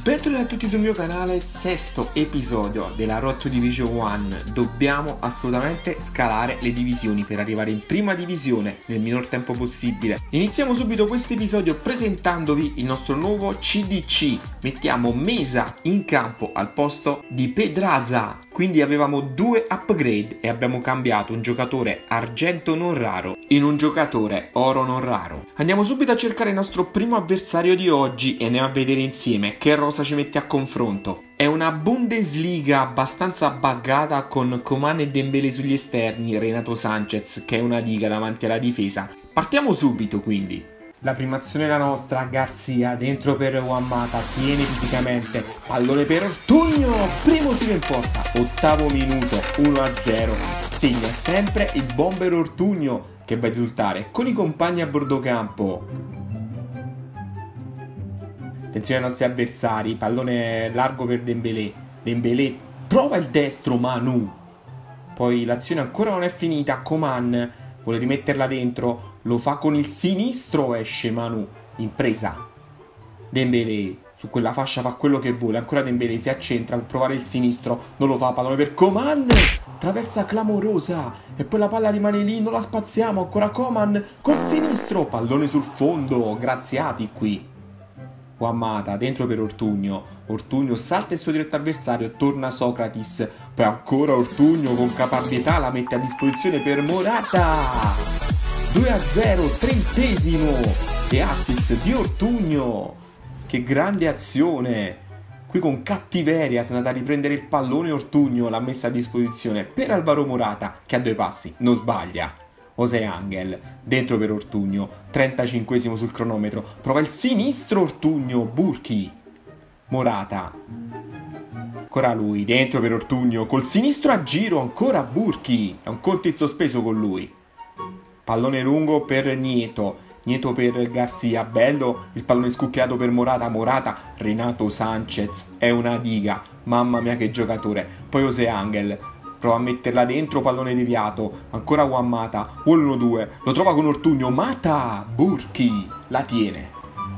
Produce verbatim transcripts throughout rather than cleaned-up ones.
Bentornati a tutti sul mio canale, sesto episodio della Road to Division uno. Dobbiamo assolutamente scalare le divisioni per arrivare in prima divisione nel minor tempo possibile. Iniziamo subito questo episodio presentandovi il nostro nuovo C D C. Mettiamo Mesa in campo al posto di Pedraza. Quindi avevamo due upgrade e abbiamo cambiato un giocatore argento non raro in un giocatore oro non raro. Andiamo subito a cercare il nostro primo avversario di oggi e andiamo a vedere insieme che rosa ci mette a confronto. È una Bundesliga abbastanza buggata con Coman e Dembélé sugli esterni, Renato Sanchez che è una diga davanti alla difesa. Partiamo subito quindi. La prima azione è la nostra, Garcia dentro per Wammata, tiene fisicamente, pallone per Ortuño, primo tiro in porta, ottavo minuto, uno a zero, segna sempre il bomber Ortuño che va a risultare con i compagni a bordo campo. Attenzione ai nostri avversari, pallone largo per Dembélé, Dembélé prova il destro, Manu, poi l'azione ancora non è finita, Coman vuole rimetterla dentro, lo fa con il sinistro, esce Manu, in presa. Dembélé su quella fascia fa quello che vuole, ancora Dembélé si accentra per provare il sinistro, non lo fa, pallone per Coman, traversa clamorosa e poi la palla rimane lì, non la spaziamo, ancora Coman col sinistro, pallone sul fondo, graziati qui. Wammata dentro per Ortuño, Ortuño salta il suo diretto avversario, torna Socrates, poi ancora Ortuño con caparbietà la mette a disposizione per Morata, due a zero, trentesimo e assist di Ortuño, che grande azione, qui con cattiveria si è andata a riprendere il pallone, Ortuño l'ha messa a disposizione per Alvaro Morata che a due passi non sbaglia. José Angel dentro per Ortuño, trentacinquesimo sul cronometro, prova il sinistro Ortuño, Burki, Morata, ancora lui, dentro per Ortuño, col sinistro a giro, ancora Burki, è un conto in sospeso con lui, pallone lungo per Nieto, Nieto per Garcia, bello, il pallone scucchiato per Morata, Morata, Renato Sanchez, è una diga, mamma mia che giocatore, poi José Angel, prova a metterla dentro, pallone deviato, ancora Wammata, uno due, lo trova con Ortuño, Mata, Burki, la tiene.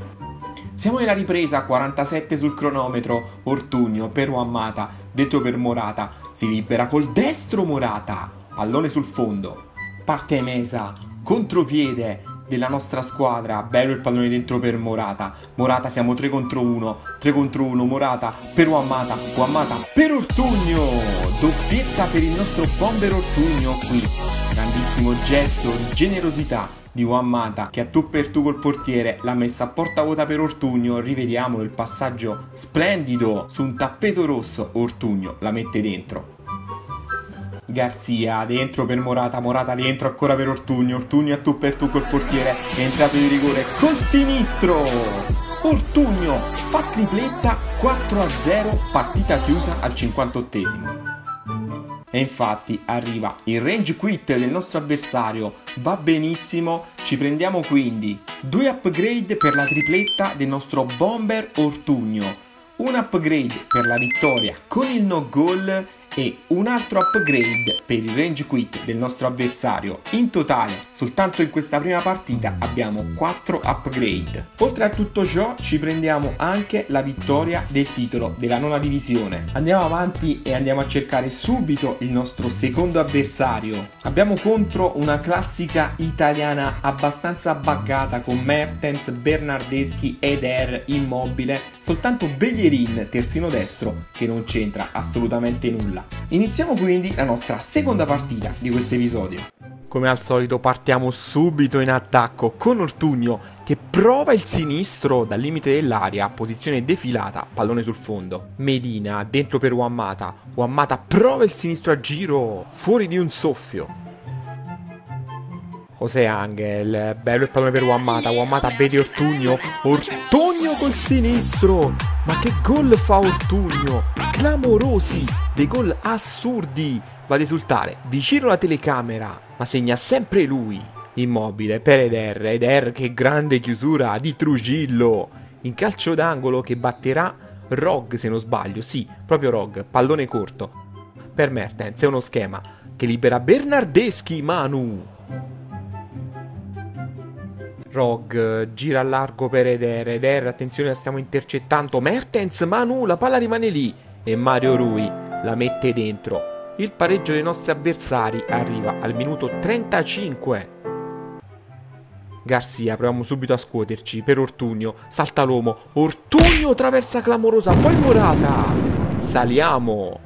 Siamo nella ripresa, quarantasette sul cronometro, Ortuño per Wammata, dentro per Morata, si libera col destro Morata, pallone sul fondo, parte Mesa, contropiede della nostra squadra, bello il pallone dentro per Morata, Morata siamo tre contro uno, tre contro uno, Morata per Wammata, Wammata per Ortuño, doppietta per il nostro bomber Ortuño qui, grandissimo gesto di generosità di Wammata che a tu per tu col portiere l'ha messa a porta vuota per Ortuño, rivediamolo il passaggio splendido su un tappeto rosso, Ortuño la mette dentro. Garcia dentro per Morata, Morata dentro ancora per Ortuño, Ortuño a tu per tu col portiere, è entrato di rigore col sinistro, Ortuño fa tripletta, quattro a zero, partita chiusa al cinquantottesimo. E infatti arriva il range quit del nostro avversario, va benissimo, ci prendiamo quindi due upgrade per la tripletta del nostro bomber Ortuño, un upgrade per la vittoria con il no goal e un altro upgrade per il range quit del nostro avversario. In totale, soltanto in questa prima partita abbiamo quattro upgrade. Oltre a tutto ciò ci prendiamo anche la vittoria del titolo della nona divisione. Andiamo avanti e andiamo a cercare subito il nostro secondo avversario. Abbiamo contro una classica italiana abbastanza buggata con Mertens, Bernardeschi, Eder, Immobile, soltanto Bellerin, terzino destro, che non c'entra assolutamente nulla. Iniziamo quindi la nostra seconda partita di questo episodio. Come al solito partiamo subito in attacco con Ortuño che prova il sinistro dal limite dell'area, posizione defilata, pallone sul fondo. Medina dentro per Wammata, Wammata prova il sinistro a giro, fuori di un soffio. José Angel, bello il pallone per Wammata, Wammata vede Ortuño, Ortuño col sinistro, ma che gol fa Ortuño, clamorosi, dei gol assurdi, va ad esultare vicino alla telecamera, ma segna sempre lui. Immobile per Eder, Eder che grande chiusura di Trujillo, in calcio d'angolo che batterà Rog se non sbaglio, sì, proprio Rog, pallone corto, per Mertens è uno schema che libera Bernardeschi, Manu. Rogue gira a largo per Eder. Eder, attenzione, la stiamo intercettando. Mertens, Manu, la palla rimane lì. E Mario Rui la mette dentro. Il pareggio dei nostri avversari arriva al minuto trentacinque. Garcia, proviamo subito a scuoterci per Ortuño. Salta l'uomo. Ortuño, traversa clamorosa. Poi Morata. Saliamo.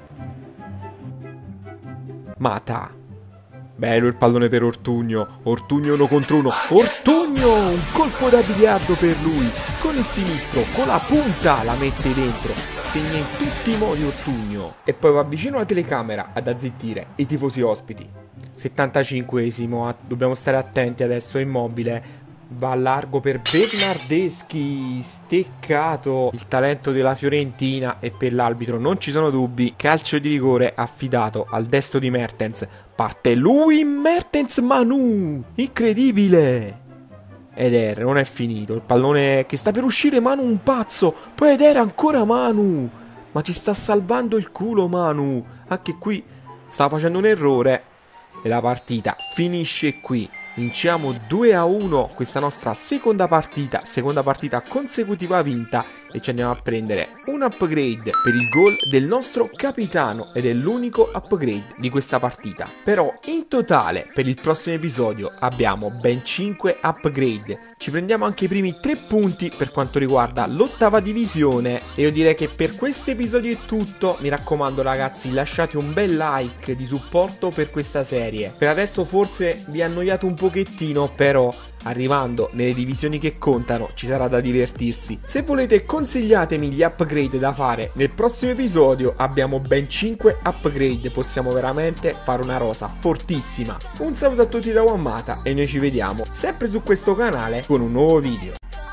Mata. Bello il pallone per Ortuño. Ortuño uno contro uno. Ortuño, un colpo da biliardo per lui. Con il sinistro, con la punta la mette dentro. Segna in tutti i modi Ortuño. E poi va vicino alla telecamera ad azzittire i tifosi ospiti. settantacinquesimo, dobbiamo stare attenti adesso, è Immobile. Va a largo per Bernardeschi, steccato. Il talento della Fiorentina e per l'arbitro non ci sono dubbi. Calcio di rigore affidato al destro di Mertens. Parte lui, Mertens, Manu. Incredibile. Eder, non è finito. Il pallone che sta per uscire, Manu un pazzo. Poi Eder ancora Manu. Ma ci sta salvando il culo Manu. Anche qui stava facendo un errore. E la partita finisce qui. Vinciamo due a uno questa nostra seconda partita, seconda partita consecutiva vinta, e ci andiamo a prendere un upgrade per il gol del nostro capitano ed è l'unico upgrade di questa partita. Però in totale per il prossimo episodio abbiamo ben cinque upgrade. Ci prendiamo anche i primi tre punti per quanto riguarda l'ottava divisione e io direi che per questo episodio è tutto. Mi raccomando ragazzi, lasciate un bel like di supporto per questa serie. Per adesso forse vi annoiate un pochettino, però arrivando nelle divisioni che contano ci sarà da divertirsi. Se volete consigliatemi gli upgrade da fare nel prossimo episodio. Abbiamo ben cinque upgrade, possiamo veramente fare una rosa fortissima. Un saluto a tutti da Wammata e noi ci vediamo sempre su questo canale con un nuovo video.